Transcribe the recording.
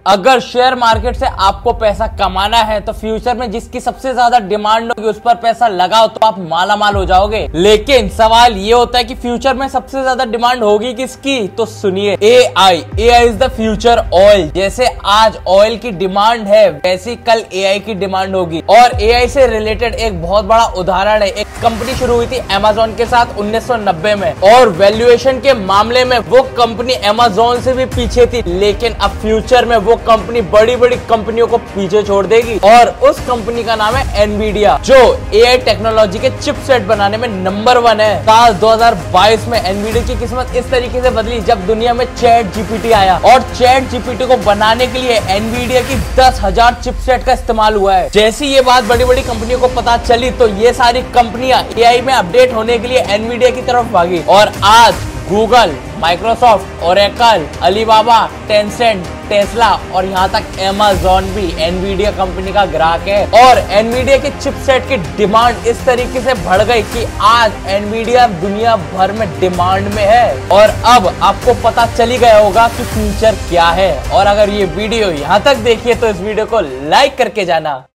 अगर share market से आपको पैसा कमाना है तो फ्यूचर में जिसकी सबसे ज्यादा डिमांड होगी उस पर पैसा लगाओ तो आप माला माल हो जाओगे। लेकिन सवाल ये होता है कि फ्यूचर में सबसे ज्यादा डिमांड होगी किसकी? तो सुनिए, AI is the future oil. जैसे आज ऑयल की डिमांड है वैसी कल एआई की डिमांड होगी। और एआई से रिलेटेड एक बहुत बड़ा उदाहरण है, एक कंपनी शुरू हुई थी अमेज़न के साथ 1990 में और वैल्यूएशन के मामले में वो कंपनी अमेज़न से भी पीछे थी। लेकिन अब फ्यूचर में वो कंपनी बड़ी बड़ी कंपनियों को पीछे छोड़ देगी और उस कंपनी का नाम है एनवीडिया, जो एआई टेक्नोलॉजी के चिपसेट बनाने में नंबर 1 है। साल 2022 में एनवीडिया की किस्मत इस तरीके से बदली जब दुनिया में चैट जीपीटी आया और चैट जीपीटी को बनाने के लिए एनवीडिया की 10,000 चिपसेट का इस्तेमाल हुआ है। जैसी ये बात बड़ी बड़ी कंपनियों को पता चली तो ये सारी कंपनियां एआई में अपडेट होने के लिए एनवीडिया की तरफ भागी और आज Google, Microsoft, Oracle, Alibaba, Tencent, Tesla और यहाँ तक अमेज़न भी एनवीडिया कंपनी का ग्राहक है। और एनवीडिया के चिपसेट की डिमांड इस तरीके से बढ़ गई कि आज एनवीडिया दुनिया भर में डिमांड में है। और अब आपको पता चली गया होगा कि फ्यूचर क्या है। और अगर ये वीडियो यहाँ तक देखिए तो इस वीडियो को लाइक करके जाना।